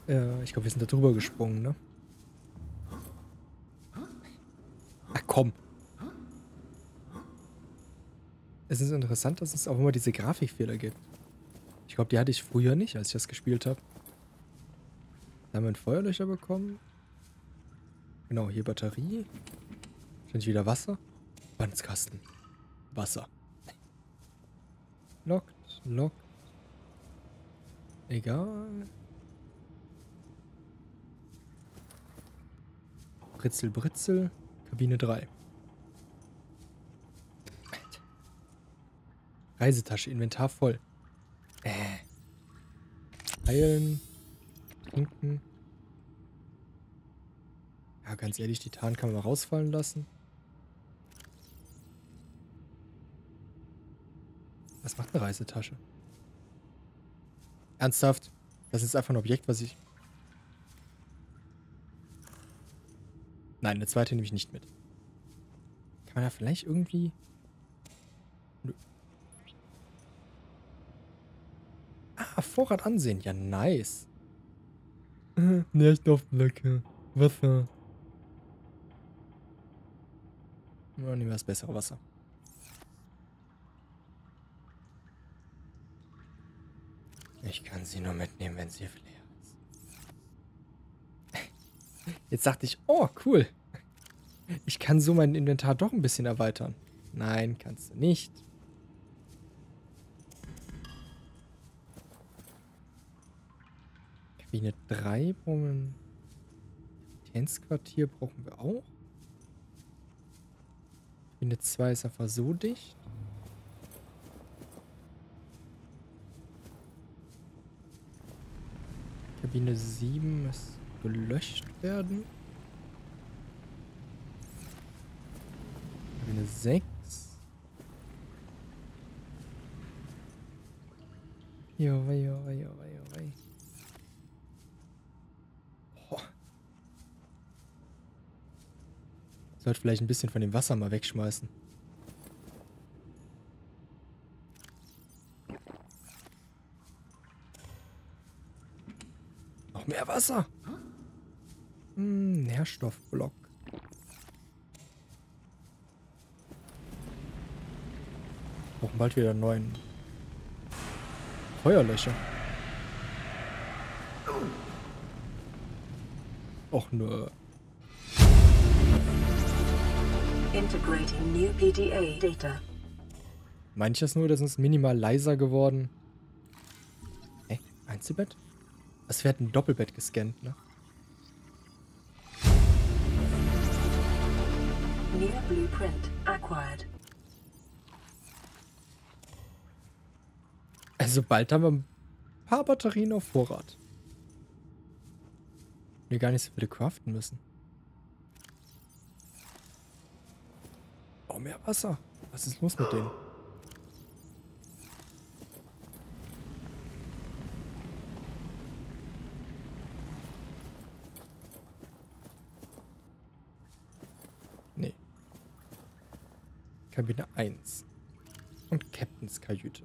Ich glaube, wir sind da drüber gesprungen, ne? Ach komm. Es ist interessant, dass es auch immer diese Grafikfehler gibt. Ich glaube, die hatte ich früher nicht, als ich das gespielt habe. Da haben wir einen Feuerlöcher bekommen. Genau, hier Batterie. Wahrscheinlich wieder Wasser. Bandskasten. Wasser. Lockt. Egal. Britzel. Kabine 3. Reisetasche, Inventar voll. Heilen. Trinken. Ja, ganz ehrlich, die Tarn kann man mal rausfallen lassen. Was macht eine Reisetasche? Ernsthaft? Das ist einfach ein Objekt, was ich... Nein, eine zweite nehme ich nicht mit. Kann man da vielleicht irgendwie... Nö. Ah, Vorrat ansehen. Ja, nice. Nährstoffblöcke. Wasser. Ja, nehmen wir das bessere Wasser. Ich kann sie nur mitnehmen, wenn sie leer ist. Jetzt dachte ich, oh, cool. Ich kann so mein Inventar doch ein bisschen erweitern. Nein, kannst du nicht. Kabine 3 brauchen wir. Ein Kapitänsquartier brauchen wir auch. Kabine 2 ist einfach so dicht. Kabine 7 muss gelöscht werden. Kabine 6. Jo. Sollte vielleicht ein bisschen von dem Wasser mal wegschmeißen. Noch mehr Wasser. Nährstoffblock. Brauchen bald wieder einen neuen Feuerlöcher. Och nö. Integrating new PDA data. Meine ich das nur, das ist minimal leiser geworden? Hä? Einzelbett? Das wird ein Doppelbett gescannt, ne? New blueprint acquired. Also bald haben wir ein paar Batterien auf Vorrat. Wir gar nicht so viele craften müssen. Oh, mehr Wasser. Was ist los mit denen? Nee. Kabine 1. Und Captains Kajüte.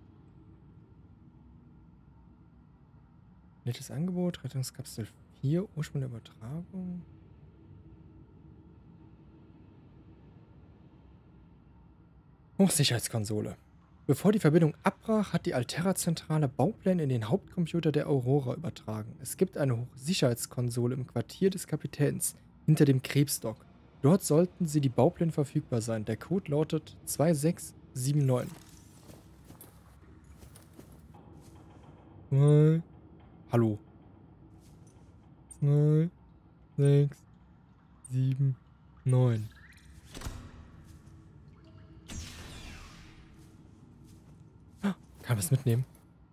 Nettes Angebot, Rettungskapsel 4, Ursprung der Übertragung. Hochsicherheitskonsole. Bevor die Verbindung abbrach, hat die Alterra-Zentrale Baupläne in den Hauptcomputer der Aurora übertragen. Es gibt eine Hochsicherheitskonsole im Quartier des Kapitäns, hinter dem Krebsdock. Dort sollten sie die Baupläne verfügbar sein. Der Code lautet 2679. Hallo. 2, 6, 7, 9. Kann was mitnehmen?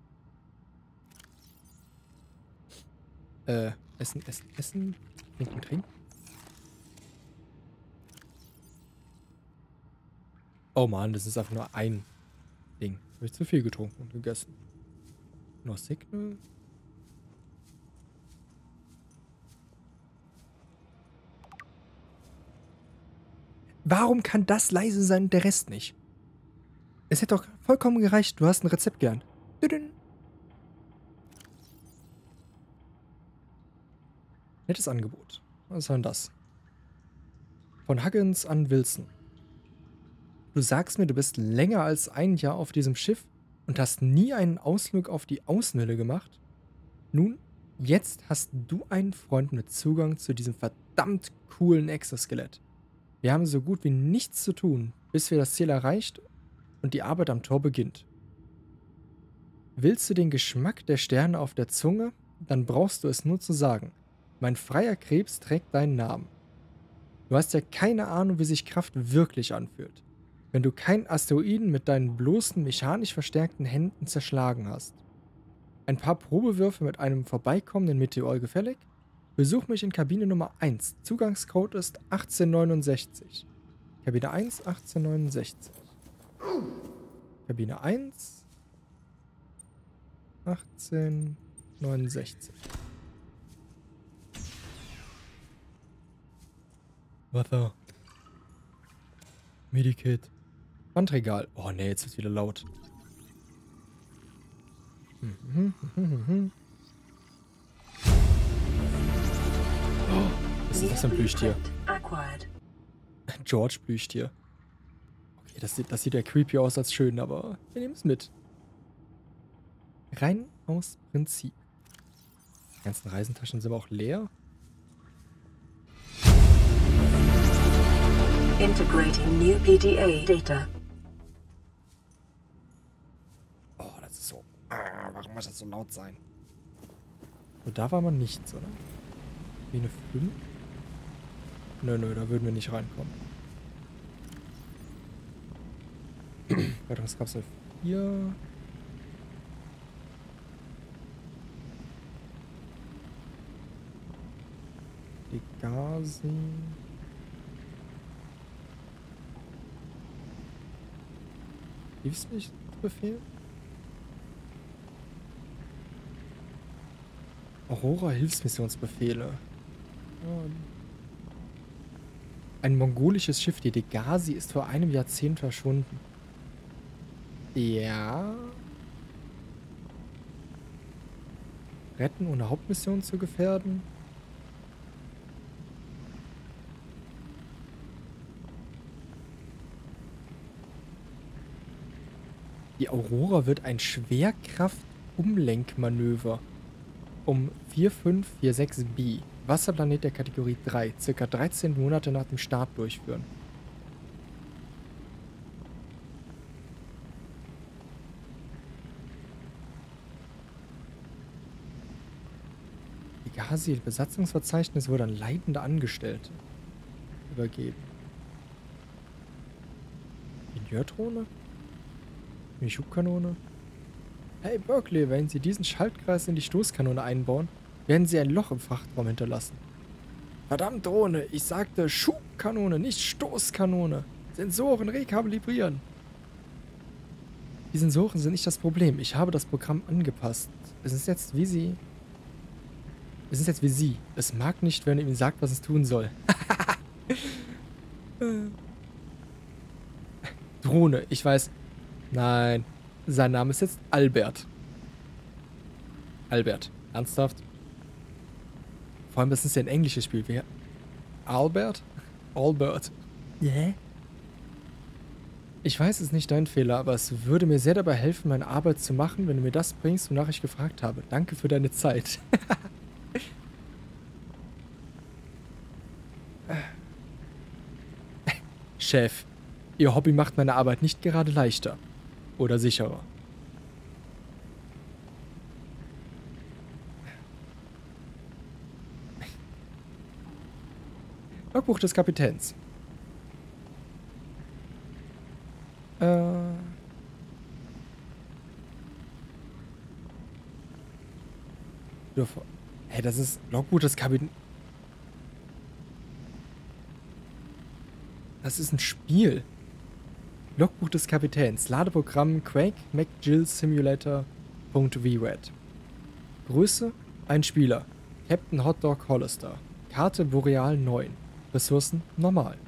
Essen. Trinken. Oh Mann, das ist einfach nur ein Ding. Habe ich zu viel getrunken und gegessen. Noch Signal. Warum kann das leise sein und der Rest nicht? Es hätte doch vollkommen gereicht. Du hast ein Rezept gelernt. Nettes Angebot. Was war denn das? Von Huggins an Wilson. Du sagst mir, du bist länger als ein Jahr auf diesem Schiff und hast nie einen Ausflug auf die Außenhülle gemacht? Nun, jetzt hast du einen Freund mit Zugang zu diesem verdammt coolen Exoskelett. Wir haben so gut wie nichts zu tun, bis wir das Ziel erreicht und die Arbeit am Tor beginnt. Willst du den Geschmack der Sterne auf der Zunge? Dann brauchst du es nur zu sagen. Mein freier Krebs trägt deinen Namen. Du hast ja keine Ahnung, wie sich Kraft wirklich anfühlt, wenn du keinen Asteroiden mit deinen bloßen, mechanisch verstärkten Händen zerschlagen hast. Ein paar Probewürfe mit einem vorbeikommenden Meteor gefällig? Besuch mich in Kabine Nummer 1. Zugangscode ist 1869. Kabine 1, 1869. Kabine 1, 1869. Wasser. Medikit. Wandregal. Oh ne, jetzt wird's wieder laut. Oh, was ist das für ein Plüschtier? George Plüschtier. Okay, das sieht ja creepy aus als schön, aber wir nehmen es mit. Rein aus Prinzip. Die ganzen Reisentaschen sind aber auch leer. Integrating new PDA data. Oh, das ist so. Warum muss das so laut sein? Und da war man nichts, oder? Wie eine 5? Nö, da würden wir nicht reinkommen. Rettungskapsel 4. Die Gasi. Hilfsbefehl? Aurora Hilfsmissionsbefehle. Ein mongolisches Schiff, die Degasi, ist vor einem Jahrzehnt verschwunden. Ja. Retten ohne Hauptmission zu gefährden. Die Aurora wird ein Schwerkraft-Umlenkmanöver um 4546b, Wasserplanet der Kategorie 3, circa 13 Monate nach dem Start durchführen. Die Ghazi-Besatzungsverzeichnis wurde an leitende Angestellte übergeben. Ingenieurdrohne? Die Schubkanone? Hey Berkeley, wenn Sie diesen Schaltkreis in die Stoßkanone einbauen, werden Sie ein Loch im Frachtraum hinterlassen. Verdammt Drohne, ich sagte Schubkanone, nicht Stoßkanone. Sensoren rekalibrieren. Die Sensoren sind nicht das Problem. Ich habe das Programm angepasst. Es ist jetzt wie Sie. Es mag nicht, wenn er ihm sagt, was es tun soll. Drohne, ich weiß. Nein. Sein Name ist jetzt Albert. Albert. Ernsthaft? Vor allem, das ist ja ein englisches Spiel. Wer? Albert? Albert. Yeah. Ich weiß, es ist nicht dein Fehler, aber es würde mir sehr dabei helfen, meine Arbeit zu machen, wenn du mir das bringst, wonach ich gefragt habe. Danke für deine Zeit. Chef, Ihr Hobby macht meine Arbeit nicht gerade leichter. Oder sicherer. Logbuch des Kapitäns. Hey, das ist Logbuch des Kapitäns. Das ist ein Spiel. Logbuch des Kapitäns. Ladeprogramm Quake McGill Simulator.vred. Größe: ein Spieler. Captain Hotdog Hollister. Karte Boreal 9. Ressourcen: normal.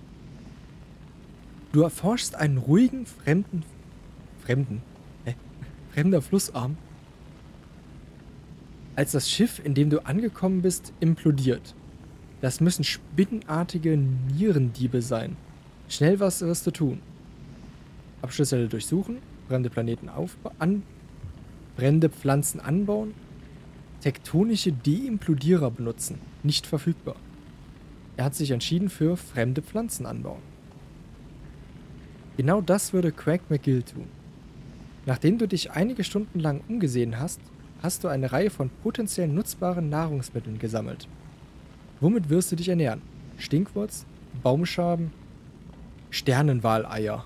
Du erforschst einen ruhigen, fremder Flussarm. als das Schiff, in dem du angekommen bist, implodiert. Das müssen spinnenartige Nierendiebe sein. Schnell was wirst du tun. Abschlussstelle durchsuchen, brennende brennende Pflanzen anbauen, tektonische Deimplodierer benutzen. Nicht verfügbar. Er hat sich entschieden für fremde Pflanzen anbauen. Genau das würde Craig McGill tun. Nachdem du dich einige Stunden lang umgesehen hast, hast du eine Reihe von potenziell nutzbaren Nahrungsmitteln gesammelt. Womit wirst du dich ernähren? Stinkwurz, Baumschaben, Sternenwaleier.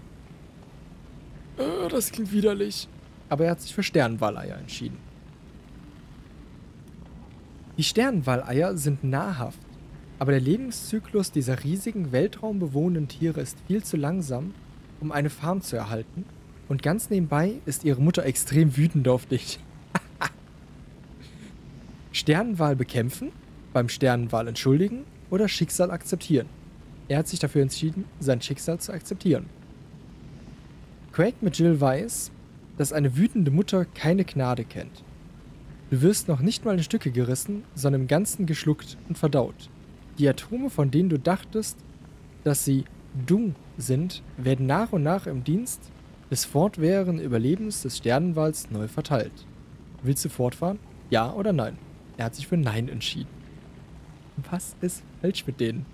Das klingt widerlich. Aber er hat sich für Sternenwaleier entschieden. Die Sternenwaleier sind nahrhaft, aber der Lebenszyklus dieser riesigen, weltraumbewohnenden Tiere ist viel zu langsam, um eine Farm zu erhalten, und ganz nebenbei ist ihre Mutter extrem wütend auf dich. Sternenwal bekämpfen, beim Sternenwal entschuldigen oder Schicksal akzeptieren. Er hat sich dafür entschieden, sein Schicksal zu akzeptieren. Craig McGill weiß, dass eine wütende Mutter keine Gnade kennt. Du wirst noch nicht mal in Stücke gerissen, sondern im Ganzen geschluckt und verdaut. Die Atome, von denen du dachtest, dass sie dumm sind, werden nach und nach im Dienst des fortwährenden Überlebens des Sternenwals neu verteilt. Willst du fortfahren? Ja oder nein? Er hat sich für Nein entschieden. Was ist falsch mit denen?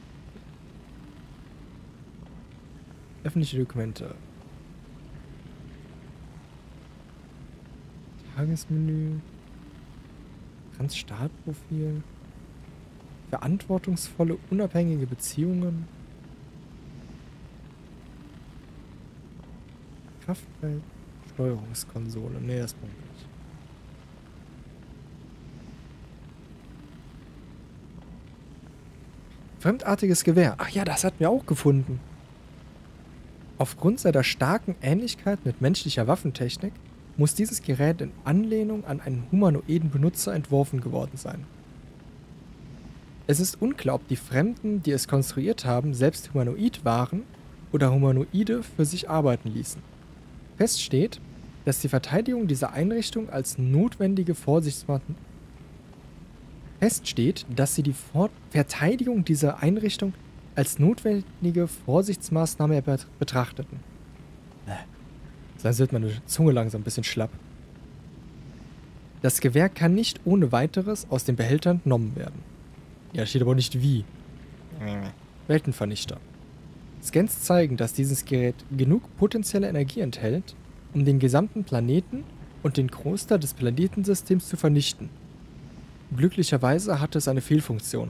Öffentliche Dokumente. Tagesmenü. Trans-Startprofil. Verantwortungsvolle, unabhängige Beziehungen. Kraftfeld. Steuerungskonsole. Nee, das brauche ich nicht. Fremdartiges Gewehr. Ach ja, das hatten wir auch gefunden. Aufgrund seiner starken Ähnlichkeit mit menschlicher Waffentechnik muss dieses Gerät in Anlehnung an einen humanoiden Benutzer entworfen geworden sein. Es ist unklar, ob die Fremden, die es konstruiert haben, selbst humanoid waren oder Humanoide für sich arbeiten ließen. Fest steht, dass die Verteidigung dieser Einrichtung als notwendige Vorsichtsmaßnahme betrachteten. Sonst wird meine Zunge langsam ein bisschen schlapp. Das Gewehr kann nicht ohne weiteres aus dem Behälter entnommen werden. Ja, steht aber nicht wie. Weltenvernichter. Scans zeigen, dass dieses Gerät genug potenzielle Energie enthält, um den gesamten Planeten und den Großteil des Planetensystems zu vernichten. Glücklicherweise hatte es eine Fehlfunktion.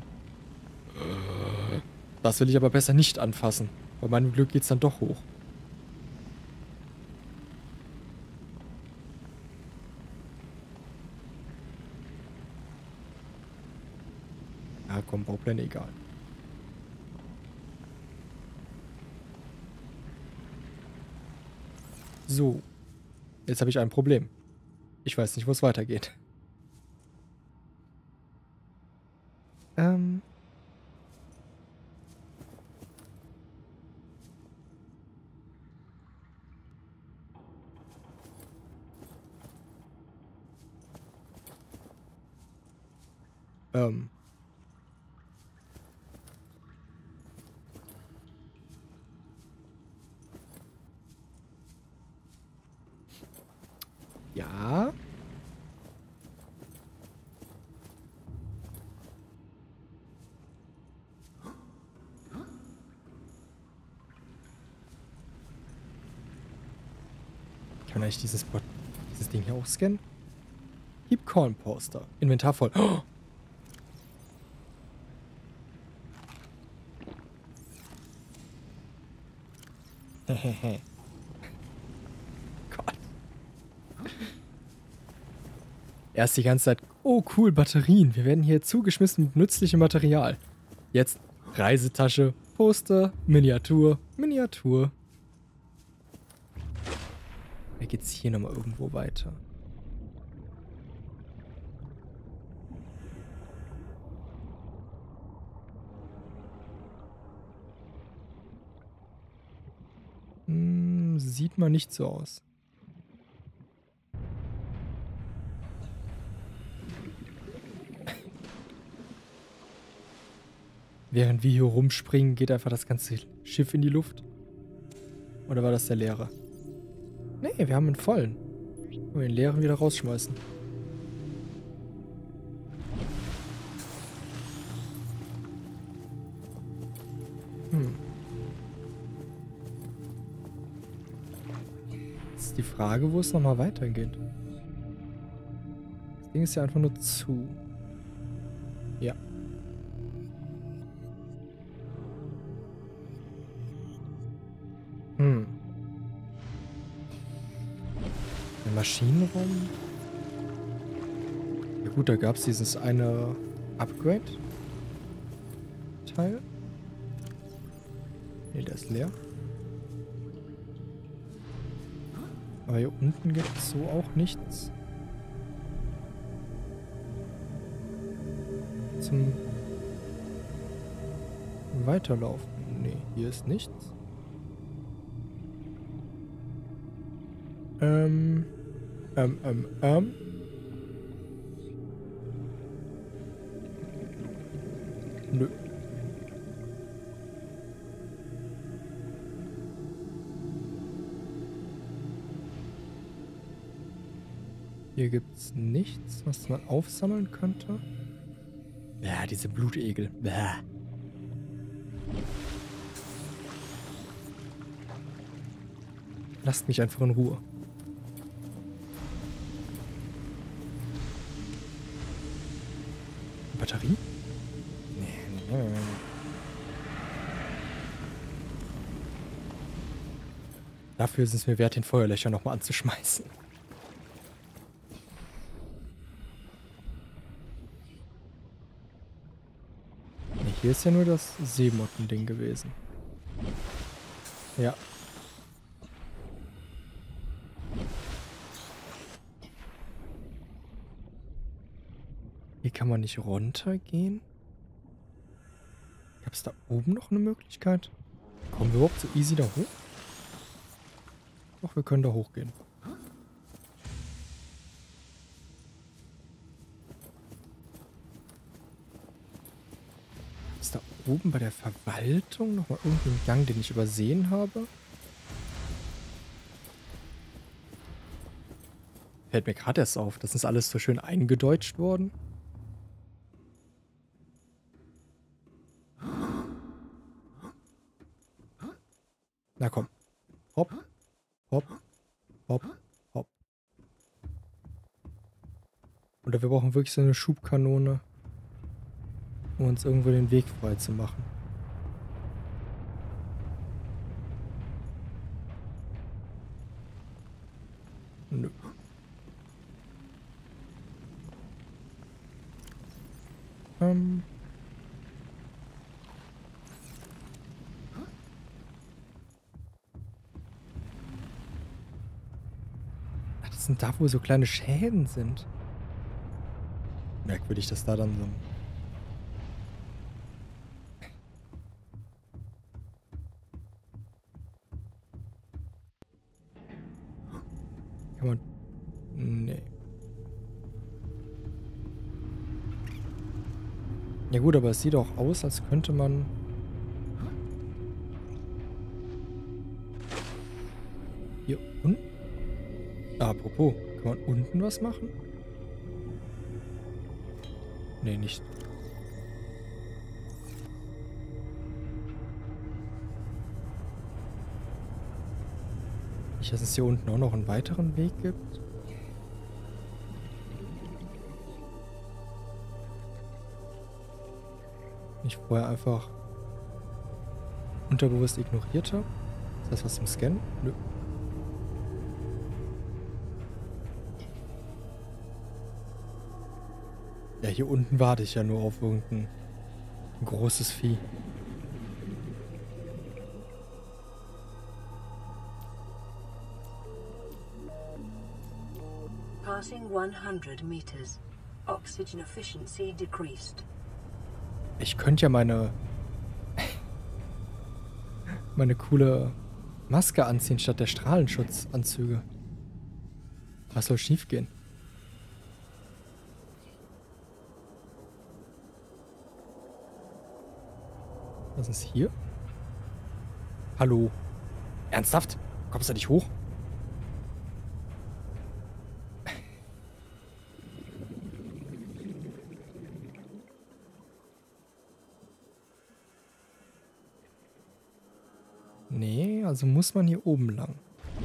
Das will ich aber besser nicht anfassen. Bei meinem Glück geht's dann doch hoch. Ja, komm, Baupläne egal. So. Jetzt habe ich ein Problem. Ich weiß nicht, wo es weitergeht. Ja. Kann ich dieses Ding hier auch scannen? Keep Calm Poster. Inventar voll. Oh. Hehehe. Gott. Er ist die ganze Zeit, oh cool, Batterien. Wir werden hier zugeschmissen mit nützlichem Material. Jetzt Reisetasche, Poster, Miniatur, Miniatur. Oder geht's hier nochmal irgendwo weiter? Sieht mal nicht so aus. Während wir hier rumspringen, geht einfach das ganze Schiff in die Luft. Oder war das der leere? Nee, wir haben einen vollen. Und den leeren wieder rausschmeißen. Jetzt ist die Frage, wo es nochmal weitergeht. Das Ding ist ja einfach nur zu. Ja. Der Maschinenraum. Ja gut, da gab es dieses eine Upgrade-Teil. Ne, der ist leer. Aber hier unten gibt es so auch nichts. Zum Weiterlaufen. Ne, hier ist nichts. Nö. Hier gibt's nichts, was man aufsammeln könnte. Ja, diese Blutegel. Bäh. Lasst mich einfach in Ruhe. Batterie? Nee. Dafür ist es mir wert, den Feuerlöcher nochmal anzuschmeißen. Nee, hier ist ja nur das Seemotten-Ding gewesen. Ja. Hier kann man nicht runtergehen. Gab es da oben noch eine Möglichkeit? Kommen wir überhaupt so easy da hoch? Doch, wir können da hochgehen. Ist da oben bei der Verwaltung nochmal irgendwie ein Gang, den ich übersehen habe? Fällt mir gerade erst auf. Das ist alles so schön eingedeutscht worden. Na komm. Hopp. Hopp. Hopp. Hopp. Oder wir brauchen wirklich so eine Schubkanone, um uns irgendwo den Weg frei zu machen. Nö. Ach, das sind da, wo so kleine Schäden sind. Merkwürdig, dass da dann so ein... Kann man... Nee. Ja gut, aber es sieht auch aus, als könnte man... Hier unten? Apropos, kann man unten was machen? Nee, nicht. Nicht, dass es hier unten auch noch einen weiteren Weg gibt. Ich vorher einfach unterbewusst ignoriert habe. Ist das was zum Scannen? Nö. Ja, hier unten warte ich ja nur auf irgendein großes Vieh. Passing 100 meters. Oxygen efficiency decreased. Ich könnte ja meine coole Maske anziehen statt der Strahlenschutzanzüge. Was soll schief gehen? Was ist hier? Hallo? Ernsthaft? Kommst du nicht hoch? Nee, also muss man hier oben lang.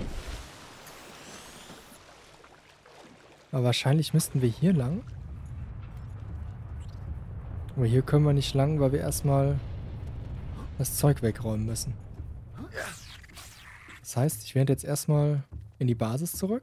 Aber wahrscheinlich müssten wir hier lang. Aber hier können wir nicht lang, weil wir erstmal das Zeug wegräumen müssen. Das heißt, ich werde jetzt erstmal in die Basis zurück.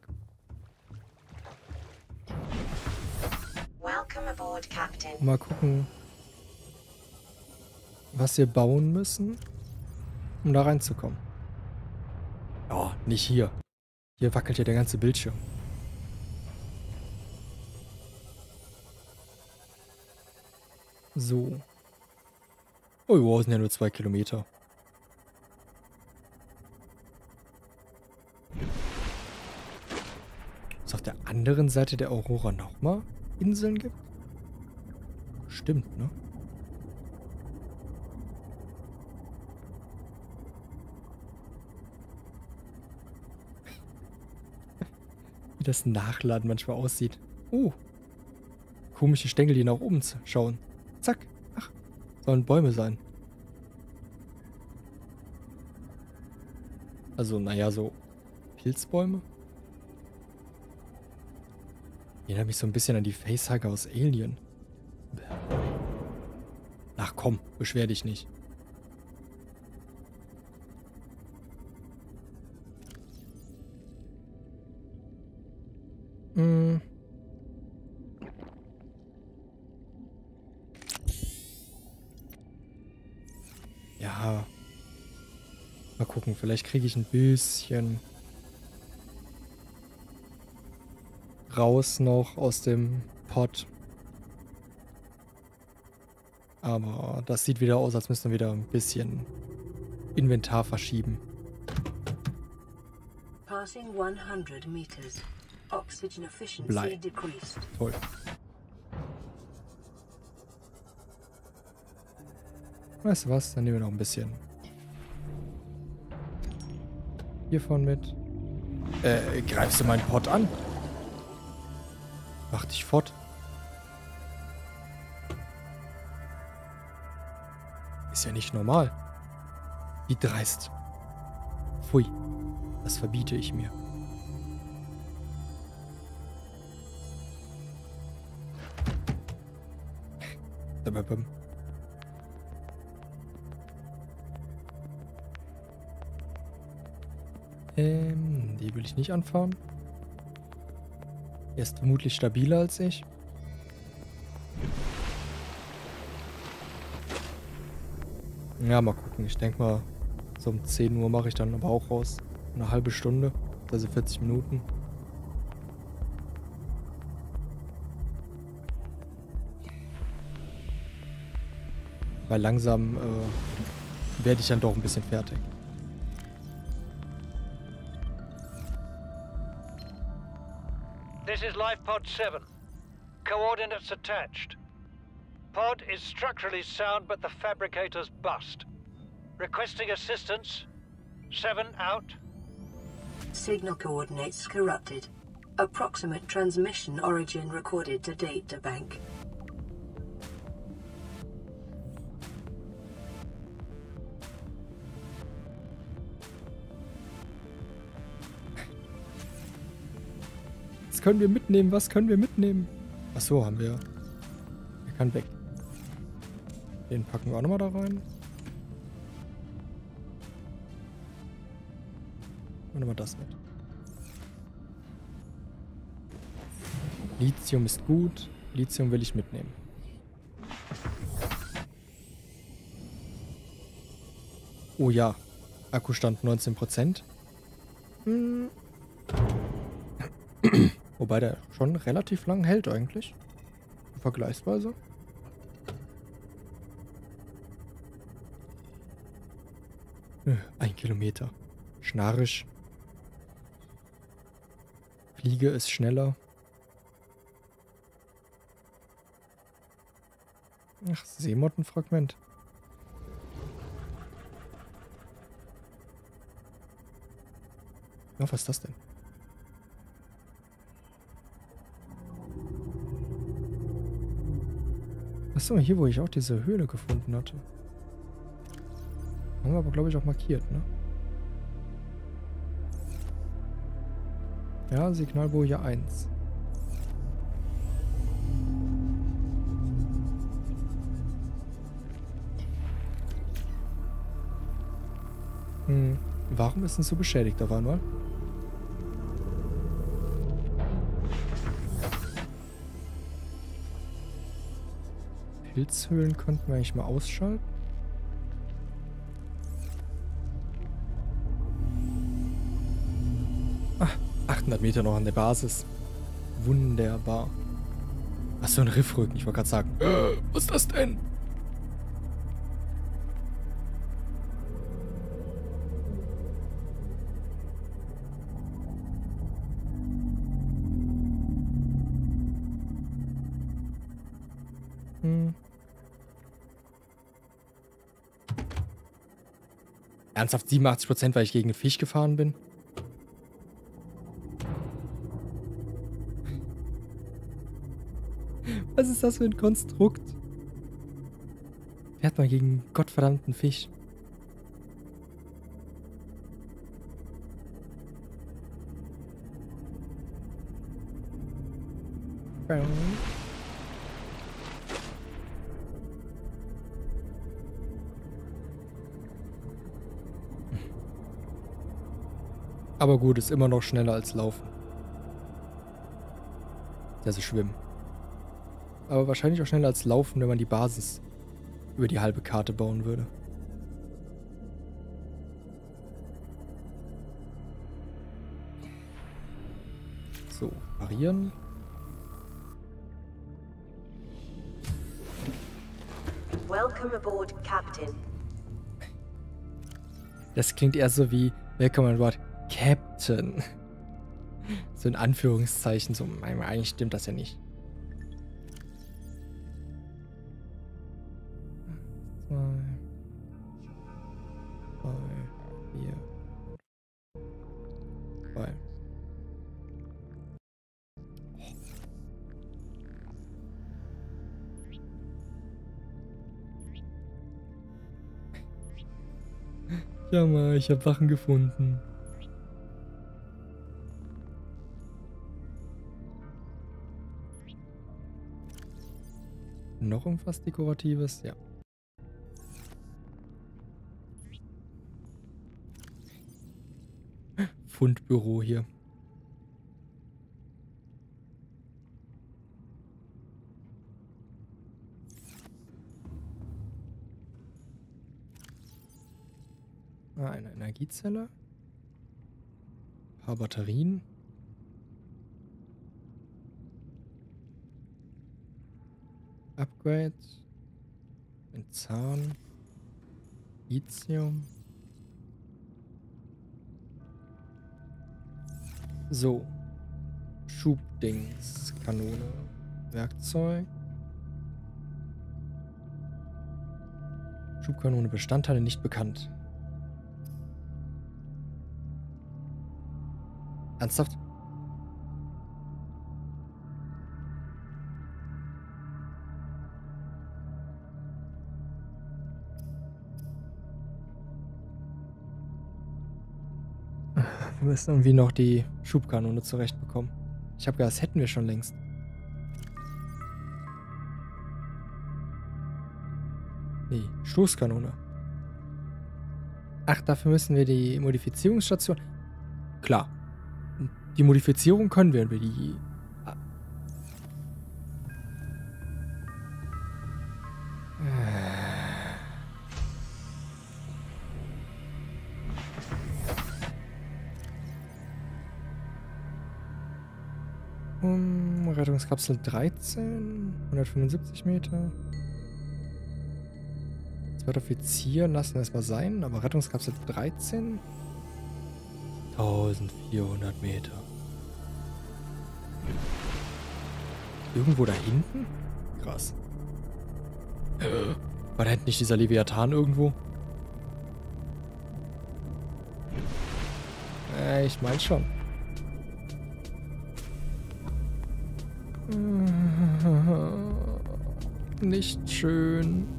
Mal gucken, was wir bauen müssen, um da reinzukommen. Oh, nicht hier. Hier wackelt ja der ganze Bildschirm. So. Oh, wow, sind ja nur 2 Kilometer. Ist auf der anderen Seite der Aurora nochmal Inseln gibt? Stimmt, ne? Wie das Nachladen manchmal aussieht. Komische Stängel, die nach oben schauen. Zack. Ach, sollen Bäume sein. Also, naja, so Pilzbäume. Erinnert mich so ein bisschen an die Facehugger aus Alien. Ach komm, beschwer dich nicht. Ja. Mal gucken, vielleicht kriege ich ein bisschen raus noch aus dem Pot. Aber das sieht wieder aus, als müssten wir wieder ein bisschen Inventar verschieben. Passing 100 meters. Oxygen efficiency Blei. decreased. Toll. Weißt du was? Dann nehmen wir noch ein bisschen hiervon mit. Greifst du meinen Pot an? Mach dich fort. Ist ja nicht normal. Wie dreist. Pfui. Das verbiete ich mir. Die will ich nicht anfahren. Er ist vermutlich stabiler als ich. Ja, mal gucken. Ich denke mal, so um 10 Uhr mache ich dann aber auch raus. Eine halbe Stunde, also 40 Minuten. Weil langsam werde ich dann doch ein bisschen fertig. This is Life Pod 7. Coordinates attached. Pod is structurally sound, but the fabricator's bust. Requesting assistance. 7 out. Signal coordinates corrupted. Approximate transmission origin recorded to data bank. Was können wir mitnehmen? Was können wir mitnehmen? Achso, haben wir. Er kann weg. Den packen wir auch nochmal da rein. Und nochmal das mit. Lithium ist gut. Lithium will ich mitnehmen. Oh ja. Akkustand 19%. Wobei der schon relativ lang hält eigentlich. Vergleichsweise. Ein Kilometer. Schnarrisch. Fliege ist schneller. Ach, Seemottenfragment. Ja, was ist das denn? Achso, hier, wo ich auch diese Höhle gefunden hatte. Haben wir aber, glaube ich, auch markiert, ne? Ja, Signalboje 1. Warum ist denn so beschädigt auf einmal? Pilzhöhlen könnten wir eigentlich mal ausschalten. Ah, 800 Meter noch an der Basis. Wunderbar. Was für ein Riffrücken, ich wollte gerade sagen. Was ist das denn? Ernsthaft 87%, weil ich gegen einen Fisch gefahren bin? Was ist das für ein Konstrukt? Fährt mal gegen einen gottverdammten Fisch. Aber gut, ist immer noch schneller als Laufen. Also Schwimmen. Aber wahrscheinlich auch schneller als Laufen, wenn man die Basis über die halbe Karte bauen würde. So, variieren. Welcome aboard, Captain. Das klingt eher so wie Welcome aboard, Captain. So in Anführungszeichen, so eigentlich stimmt das ja nicht. 2, 3, 4, 2. Ja, mal, ich habe Wachen gefunden. Noch irgendwas Dekoratives? Ja. Fundbüro hier. Ah, eine Energiezelle. Ein paar Batterien. Upgrade. Ein Zahn. Lithium. So. Schubdings. Kanone. Werkzeug. Schubkanone. Bestandteile nicht bekannt. Ernsthaft? Wir müssen irgendwie noch die Schubkanone zurechtbekommen. Ich habe gedacht, das hätten wir schon längst. Nee, Stoßkanone. Ach, dafür müssen wir die Modifizierungsstation... Klar. Die Modifizierung können wir über die... Rettungskapsel 13, 175 Meter. Zweiter Offizier, lassen wir es mal sein, aber Rettungskapsel 13, 1400 Meter. Irgendwo da hinten? Krass. War da hinten nicht dieser Leviathan irgendwo? Ich mein schon. Nicht schön.